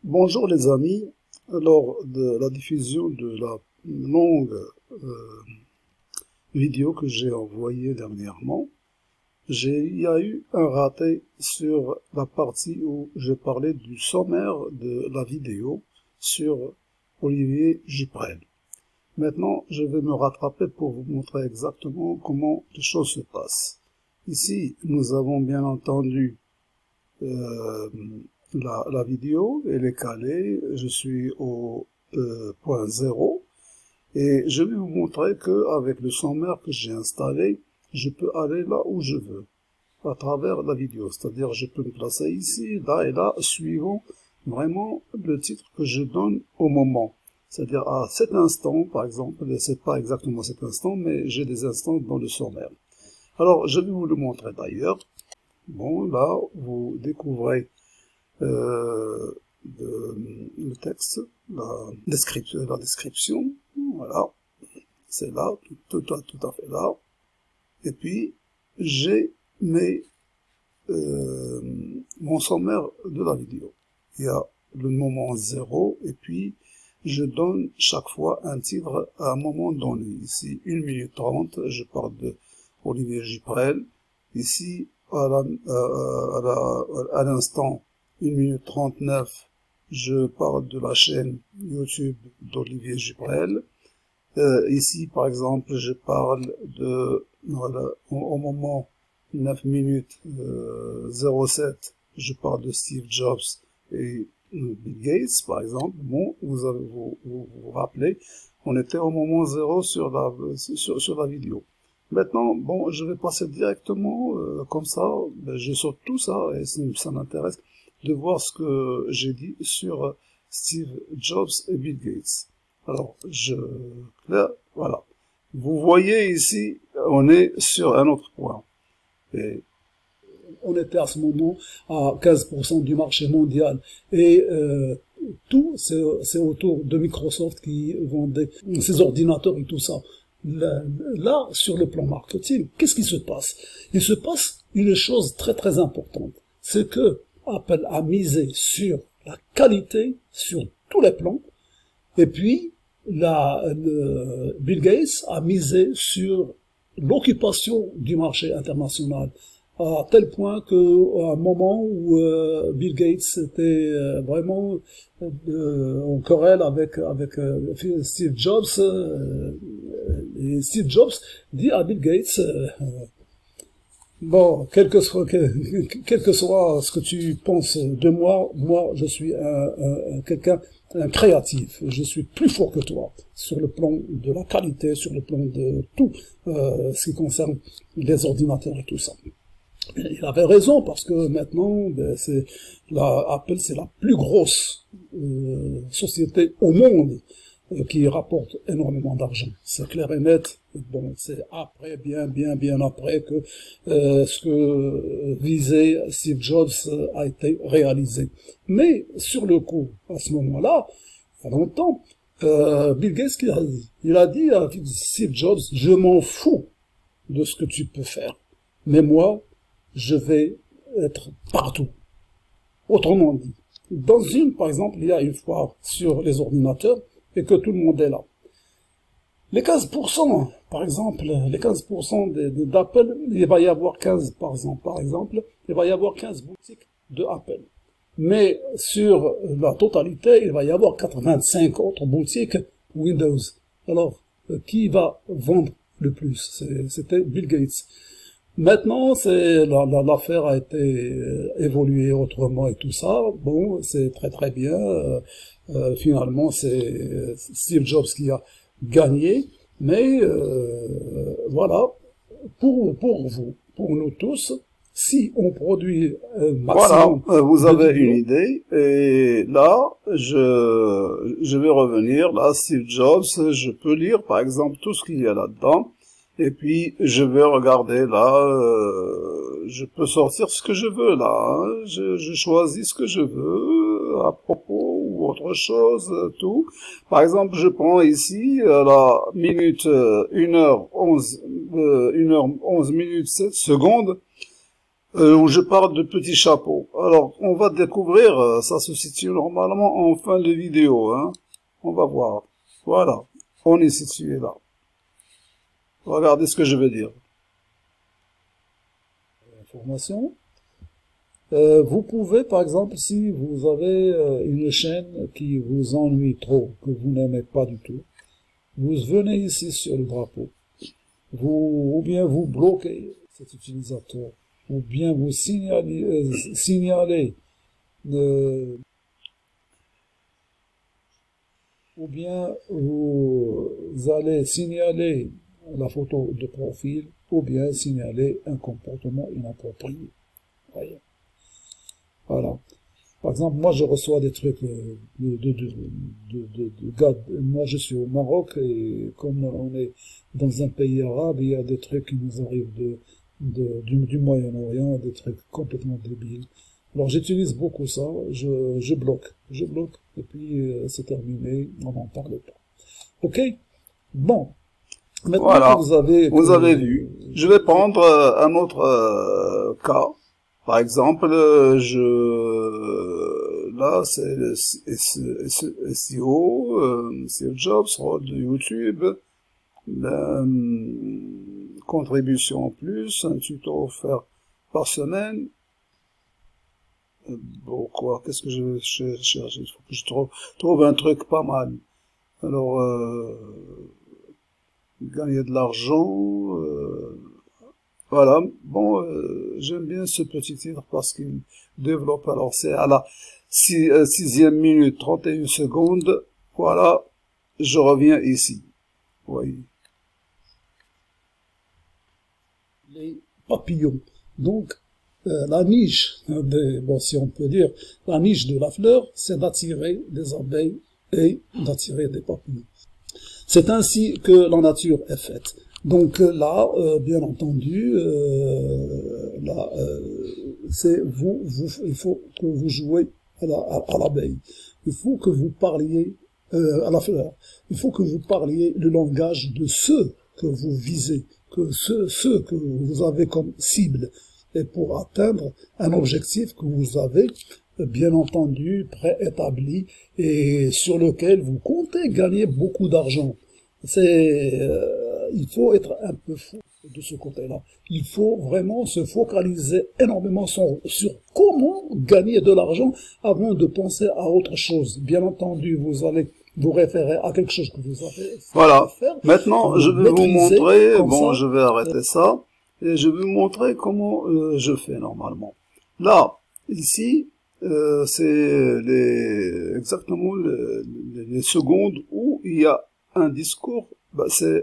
Bonjour les amis, lors de la diffusion de la longue vidéo que j'ai envoyée dernièrement, il y a eu un raté sur la partie où je parlais du sommaire de la vidéo sur Olivier Juprel. Maintenant, je vais me rattraper pour vous montrer exactement comment les choses se passent. Ici, nous avons bien entendu la vidéo, elle est calée, je suis au point 0 et je vais vous montrer que avec le sommaire que j'ai installé, je peux aller là où je veux à travers la vidéo, c'est-à-dire je peux me placer ici, là et là, suivant vraiment le titre que je donne au moment. C'est-à-dire à cet instant, par exemple, c'est pas exactement cet instant, mais j'ai des instants dans le sommaire. Alors, je vais vous le montrer d'ailleurs. Bon, là, vous découvrez le texte, la description, voilà, c'est là, tout à fait là. Et puis, j'ai mon sommaire de la vidéo. Il y a le moment 0, et puis je donne chaque fois un titre à un moment donné. Ici, 1 minute 30, je parle de Olivier Juprel. Ici, à l'instant 1 minute 39, je parle de la chaîne YouTube d'Olivier Juprel. Ici, par exemple, je parle de, voilà, au moment 9 minutes 07, je parle de Steve Jobs et Bill Gates, par exemple. Bon, vous rappelez, on était au moment 0 sur la vidéo. Maintenant, bon, je vais passer directement comme ça, je saute tout ça et ça m'intéresse de voir ce que j'ai dit sur Steve Jobs et Bill Gates. Alors, voilà. Vous voyez ici, on est sur un autre point. Et on était à ce moment à 15% du marché mondial. Et tout, c'est autour de Microsoft qui vendait ses ordinateurs et tout ça. Là, sur le plan marketing, qu'est-ce qui se passe? Il se passe une chose très très importante. C'est que Apple a misé sur la qualité, sur tous les plans, et puis Bill Gates a misé sur l'occupation du marché international, à tel point qu'à un moment où Bill Gates était vraiment en querelle avec Steve Jobs, et Steve Jobs dit à Bill Gates bon, quel que soit ce que tu penses de moi, je suis un créatif. Je suis plus fort que toi sur le plan de la qualité, sur le plan de tout ce qui concerne les ordinateurs et tout ça. Il avait raison parce que maintenant, Apple, c'est la plus grosse société au monde qui rapporte énormément d'argent. C'est clair et net. Bon, c'est après, bien après que ce que visait Steve Jobs a été réalisé. Mais sur le coup, à ce moment-là, il y a longtemps, Bill Gates, il a dit à Steve Jobs, je m'en fous de ce que tu peux faire, mais moi, je vais être partout. Autrement dit, par exemple, il y a une foire sur les ordinateurs, et que tout le monde est là. Les 15%, par exemple, les 15% d'Apple, il va y avoir 15, par exemple, il va y avoir 15 boutiques de Apple. Mais sur la totalité, il va y avoir 85 autres boutiques Windows. Alors, qui va vendre le plus? C'était Bill Gates. Maintenant, l'affaire a été évoluée autrement et tout ça. Bon, c'est très très bien. Finalement, c'est Steve Jobs qui a gagné. Mais voilà, pour vous, pour nous tous, si on produit un maximum... Voilà, vous avez une idée. Et là, je vais revenir. Là, Steve Jobs, je peux lire par exemple tout ce qu'il y a là-dedans. Et puis, je vais regarder là, je peux sortir ce que je veux là, hein. Je choisis ce que je veux, à propos ou autre chose, tout. Par exemple, je prends ici la minute 1h11 minutes 7 secondes. où je parle de petits chapeaux. Alors, on va découvrir, ça se situe normalement en fin de vidéo, hein. On va voir. Voilà, on est situé là. Regardez ce que je veux dire. Information. Vous pouvez, par exemple, si vous avez une chaîne qui vous ennuie trop, que vous n'aimez pas du tout, vous venez ici sur le drapeau, ou bien vous bloquez cet utilisateur, ou bien vous signalez, ou bien vous allez signaler la photo de profil, ou bien signaler un comportement inapproprié. Voyez. Voilà. Par exemple, moi, je reçois des trucs de gars. Moi, je suis au Maroc et comme on est dans un pays arabe, il y a des trucs qui nous arrivent du Moyen-Orient, des trucs complètement débiles. Alors, j'utilise beaucoup ça. Je bloque, et puis c'est terminé. On n'en parle pas. Ok? Bon. Maintenant Voilà. que vous avez vu. Je vais prendre un autre cas. Par exemple, là, c'est le SEO, SEO Jobs, rôle de YouTube, la, contribution en plus, un tuto offert par semaine. Bon, quoi, qu'est-ce que je vais chercher? Il faut que je trouve un truc pas mal. Alors, gagner de l'argent, voilà, bon, j'aime bien ce petit titre parce qu'il développe, alors c'est à la 6e minute 31 secondes, voilà, je reviens ici, vous voyez. Les papillons, donc la niche, bon si on peut dire, la niche de la fleur, c'est d'attirer des abeilles et d'attirer des papillons. C'est ainsi que la nature est faite. Donc là, bien entendu, il faut que vous jouez à l'abeille. Il faut que vous parliez à la fleur. Il faut que vous parliez le langage de ceux que vous visez, que ceux que vous avez comme cible, et pour atteindre un objectif que vous avez bien entendu préétabli et sur lequel vous comptez gagner beaucoup d'argent. Il faut être un peu fou de ce côté-là. Il faut vraiment se focaliser énormément sur comment gagner de l'argent avant de penser à autre chose. Bien entendu, vous allez vous référer à quelque chose que vous avez voilà. Faire. Maintenant, je vais vous montrer, bon, je vais arrêter ça, et je vais vous montrer comment je fais normalement. Là, ici, c'est exactement les secondes où il y a un discours, c'est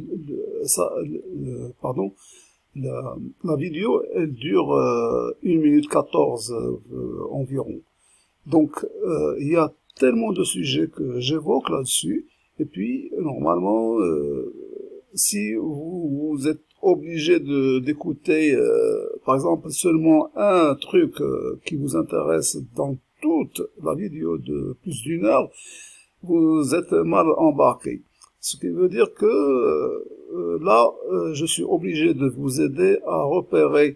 pardon, la vidéo elle dure 1 minute 14 environ. Donc il y a tellement de sujets que j'évoque là-dessus, et puis normalement si vous êtes obligé d'écouter par exemple seulement un truc qui vous intéresse dans toute la vidéo de plus d'1 heure, vous êtes mal embarqué. Ce qui veut dire que là, je suis obligé de vous aider à repérer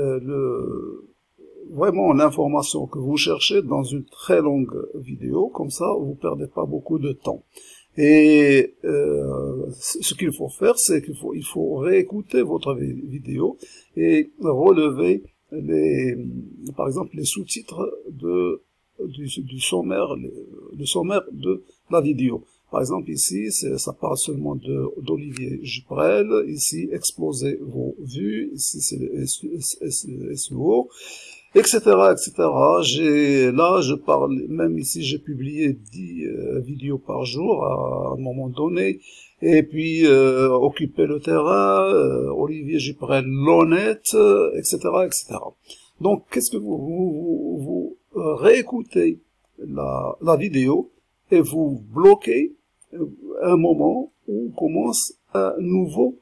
vraiment l'information que vous cherchez dans une très longue vidéo. Comme ça, vous perdez pas beaucoup de temps. Et ce qu'il faut faire, c'est qu'il faut réécouter votre vidéo et relever par exemple les sous-titres du sommaire, le sommaire de la vidéo. Par exemple, ici, ça parle seulement d'Olivier Juprel. Ici, explosez vos vues. Ici, c'est le SEO, etc., etc. Là, je parle, même ici, j'ai publié 10 vidéos par jour à un moment donné. Et puis, occuper le terrain, Olivier Juprel, l'honnête, etc., etc. Donc, qu'est-ce que vous réécoutez la vidéo et vous bloquez un moment où commence un nouveau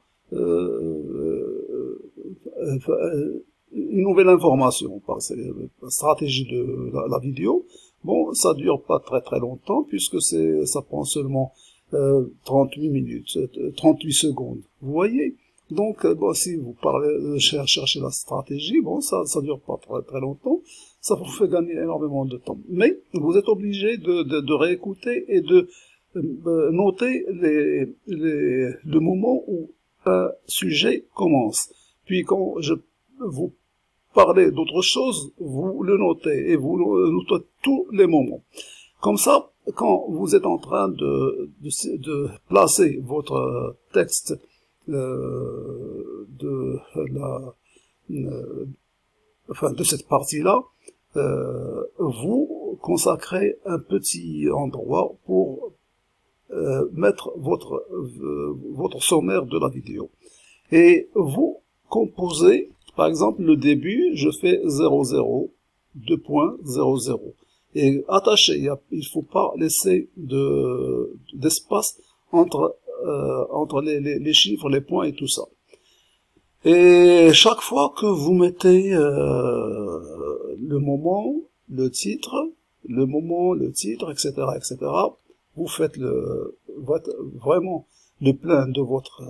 une nouvelle information. C'est la stratégie de la vidéo. Bon, ça dure pas très très longtemps puisque ça prend seulement 38 minutes, 38 secondes. Vous voyez? Donc, bon, si vous parlez, cherchez la stratégie, bon, ça dure pas très, très longtemps, ça vous fait gagner énormément de temps. Mais vous êtes obligé de réécouter et de noter le moment où un sujet commence. Puis quand vous parlez d'autre chose, vous le notez et vous notez tous les moments. Comme ça, quand vous êtes en train de placer votre texte de cette partie-là, vous consacrez un petit endroit pour mettre votre sommaire de la vidéo. Et vous composez, par exemple, le début, je fais 00, 2.00. Et attaché, il faut pas laisser d'espace entre les chiffres, les points et tout ça. Et chaque fois que vous mettez le moment, le titre, etc., vous faites vraiment le plein de votre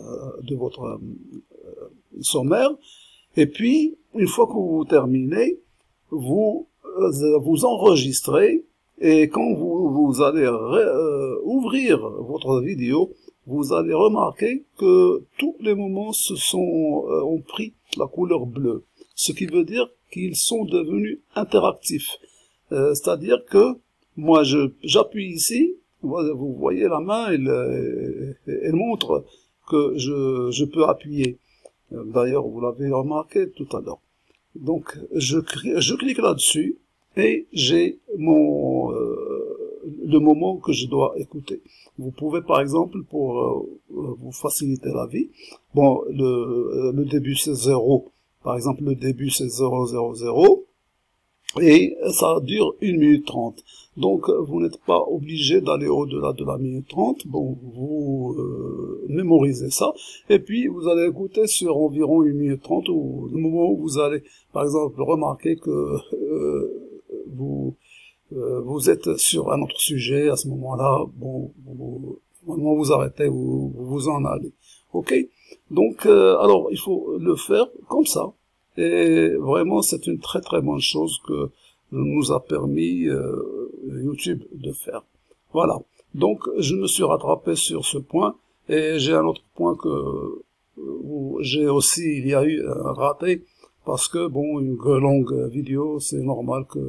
sommaire. Et puis, une fois que vous terminez, vous enregistrez, et quand vous allez ouvrir votre vidéo, vous allez remarquer que tous les moments ont pris la couleur bleue, ce qui veut dire qu'ils sont devenus interactifs. C'est-à-dire que moi j'appuie ici, vous voyez la main, elle montre que je peux appuyer. D'ailleurs, vous l'avez remarqué tout à l'heure. Donc, je clique là-dessus et j'ai le moment que je dois écouter. Vous pouvez, par exemple, pour vous faciliter la vie, bon, le début c'est 0, par exemple, le début c'est 000, et ça dure 1 minute 30. Donc, vous n'êtes pas obligé d'aller au-delà de la minute 30. Bon, vous mémorisez ça. Et puis, vous allez écouter sur environ 1 minute 30, ou le moment où vous allez, par exemple, remarquer que vous êtes sur un autre sujet. À ce moment-là, bon, normalement, vous arrêtez, vous en allez. OK? Donc, alors, il faut le faire comme ça. Et vraiment, c'est une très très bonne chose que nous a permis YouTube de faire. Voilà. Donc, je me suis rattrapé sur ce point, et j'ai un autre point où il y a eu un raté, parce que, bon, une longue vidéo, c'est normal que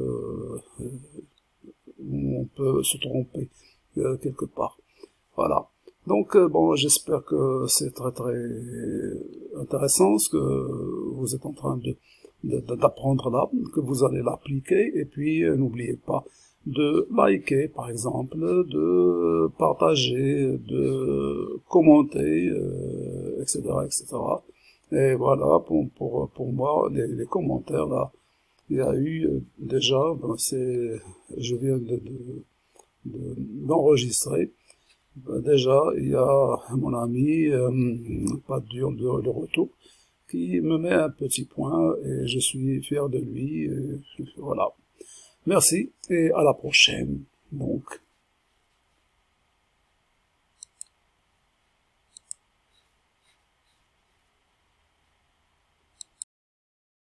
on peut se tromper quelque part. Voilà. Donc, bon, j'espère que c'est très très intéressant ce que vous êtes en train d'apprendre là, que vous allez l'appliquer, et puis n'oubliez pas de liker, par exemple, de partager, de commenter, etc., etc. Et voilà, pour moi, les commentaires là, il y a eu déjà, ben je viens d'enregistrer. Déjà, il y a mon ami, pas dur de retour, qui me met un petit point, et je suis fier de lui, et voilà. Merci, et à la prochaine, donc.